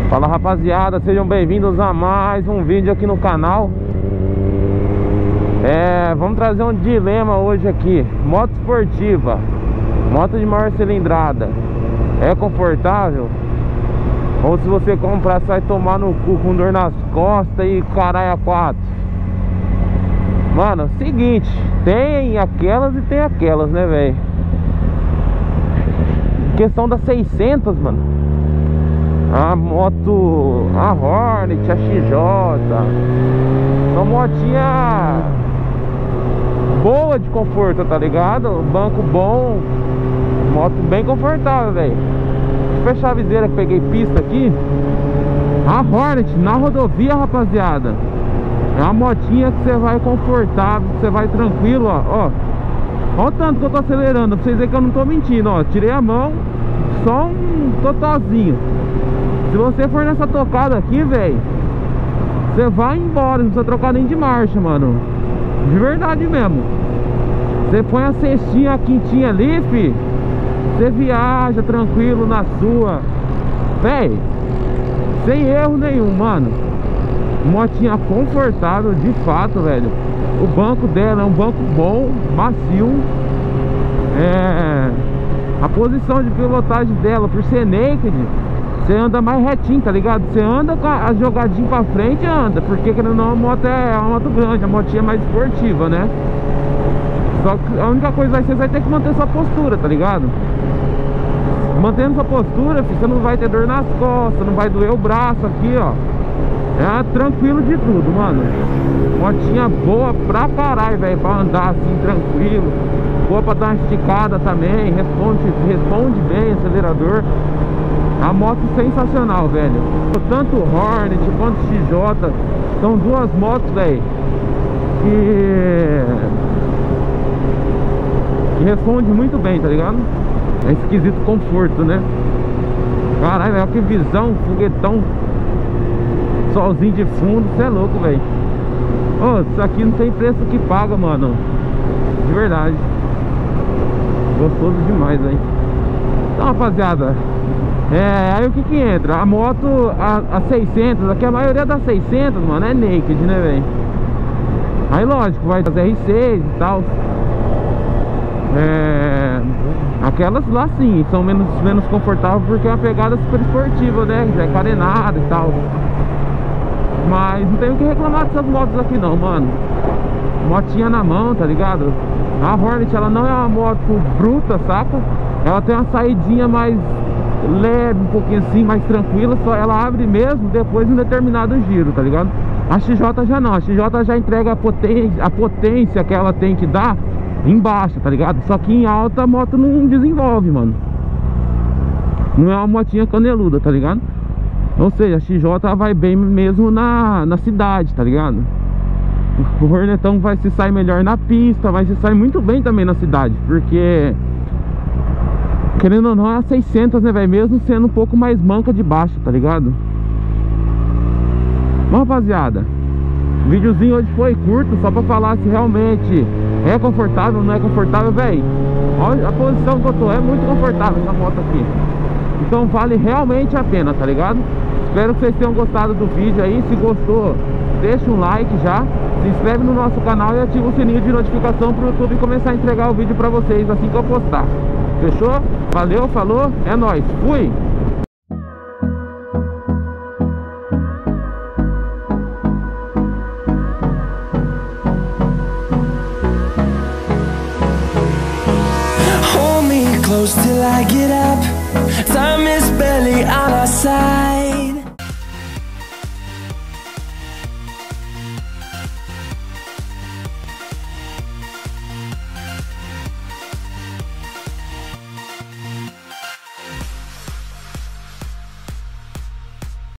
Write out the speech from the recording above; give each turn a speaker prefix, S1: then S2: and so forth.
S1: Fala rapaziada, sejam bem-vindos a mais um vídeo aqui no canal. Vamos trazer um dilema hoje aqui. Moto esportiva, moto de maior cilindrada, é confortável? Ou se você comprar, você vai tomar no cu com dor nas costas e caralho a quatro? Mano, seguinte, tem aquelas e tem aquelas, né, velho? Questão das 600, mano. A moto, a Hornet, a XJ, uma motinha boa de conforto, tá ligado? Banco bom, moto bem confortável, velho. Deixa eu fechar a viseira que peguei pista aqui. A Hornet na rodovia, rapaziada, é uma motinha que você vai confortável, que você vai tranquilo, ó. Olha o tanto que eu tô acelerando, pra vocês verem que eu não tô mentindo, ó. Tirei a mão, só um totalzinho. Se você for nessa tocada aqui, velho, você vai embora, não precisa trocar nem de marcha, mano. De verdade mesmo. Você põe a cestinha, a quintinha ali, fi, você viaja tranquilo na sua, velho, sem erro nenhum, mano. Motinha confortável, de fato, velho. O banco dela é um banco bom, macio. A posição de pilotagem dela, por ser naked, você anda mais retinho, tá ligado? Você anda com a jogadinha pra frente, anda. Porque querendo ou não, a moto é uma moto grande, a motinha é mais esportiva, né? Só que a única coisa é que você vai ter que manter sua postura, tá ligado? Mantendo sua postura, você não vai ter dor nas costas, não vai doer o braço aqui, ó. Tranquilo de tudo, mano. Motinha boa pra caralho, velho, pra andar assim, tranquilo. Boa pra dar uma esticada também, responde bem, acelerador. A moto sensacional, velho. Tanto Hornet quanto XJ são duas motos, velho, que responde muito bem, tá ligado? É esquisito conforto, né? Caralho, velho, que visão, foguetão, solzinho de fundo, você é louco, velho. Isso aqui não tem preço que paga, mano. De verdade. Gostoso demais, velho. Então, rapaziada, aí o que entra? A moto, a 600, aqui a maioria das 600, mano, é naked, né, velho? Aí lógico, vai das R6 e tal. Aquelas lá sim, são menos confortáveis porque é uma pegada super esportiva, né? É carenada e tal. Mas não tem o que reclamar dessas motos aqui não, mano. Motinha na mão, tá ligado? A Hornet, ela não é uma moto bruta, saca? Ela tem uma saidinha mais leve, um pouquinho assim, mais tranquila. Só ela abre mesmo depois de um determinado giro, tá ligado? A XJ já não, a XJ já entrega a potência que ela tem que dar embaixo, tá ligado? Só que em alta a moto não desenvolve, mano. Não é uma motinha caneluda, tá ligado? Ou seja, a XJ vai bem mesmo na cidade, tá ligado? O Hornetão vai se sair melhor na pista, vai se sair muito bem também na cidade, porque querendo ou não é a 600, né, velho? Mesmo sendo um pouco mais manca de baixo, tá ligado? Bom, rapaziada, o videozinho hoje foi curto, só pra falar se realmente é confortável ou não é confortável, velho. Olha a posição que eu tô, é muito confortável essa moto aqui. Então vale realmente a pena, tá ligado? Espero que vocês tenham gostado do vídeo aí. Se gostou, deixa um like já, se inscreve no nosso canal e ativa o sininho de notificação pro YouTube começar a entregar o vídeo pra vocês assim que eu postar. Fechou? Valeu, falou, é nóis, fui!
S2: Hold me close till I get up. Time is barely on our side.